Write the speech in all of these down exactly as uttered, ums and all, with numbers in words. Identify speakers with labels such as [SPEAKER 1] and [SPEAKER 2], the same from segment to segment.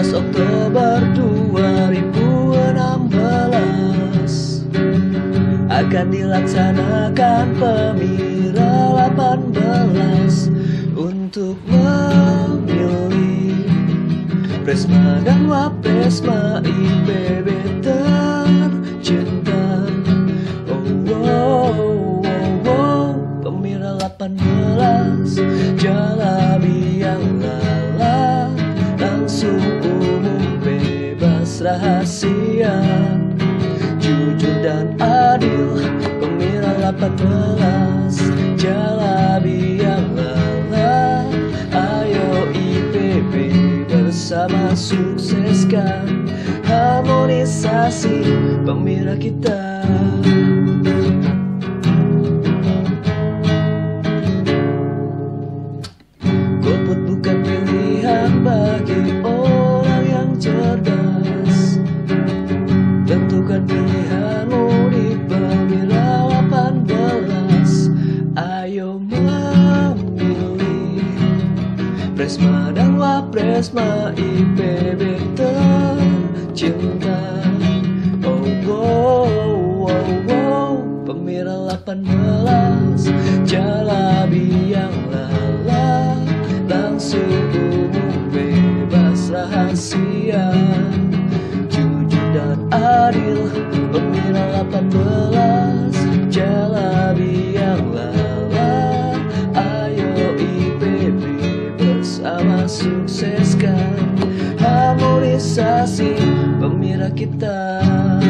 [SPEAKER 1] belas Oktober dua ribu enam belas akan dilaksanakan pemilu delapan belas untuk memilih Presma dan Wapresma I P B tercinta. Oh, oh, oh, oh. Pemilu delapan belas Jalabi yang lala, langsung umum bebas rahasia, jujur dan adil. Pemilu delapan belas Jalabi yang lala, ayo I P B bersama sukseskan harmonisasi pemilu kita. Golput bukan pilihan bagi orang yang cerdas. Tentukan pilihanmu di pemilu delapan belas. Ayo memilih Presma dan Wapresma I P B tercinta. Oh, oh, oh, oh. Pemilu delapan belas Jalabi yang lala, langsung umum bebas rahasia, jujur dan adil. Pemilu delapan belas Jalabi yang lala, ayo I P B bersama sukseskan harmonisasi pemilu kita.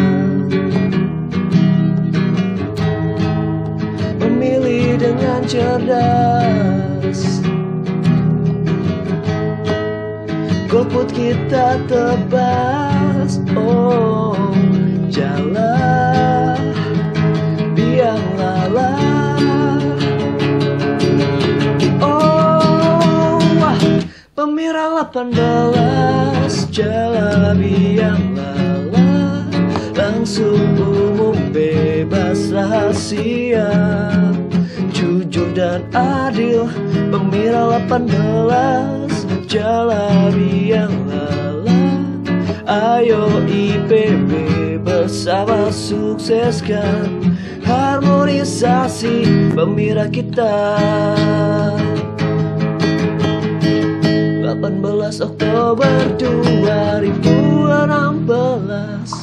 [SPEAKER 1] Memilih dengan cerdas, golput kita tebas. Oh, jalan biang lala. Oh, wah. Pemilu delapan belas Jalabi yang lala, langsung umum bebas rahasia, jujur dan adil. Pemilu delapan belas Jalabi yang lala, ayo I P B bersama sukseskan harmonisasi pemilu kita. Delapan belas Oktober dua ribu enam belas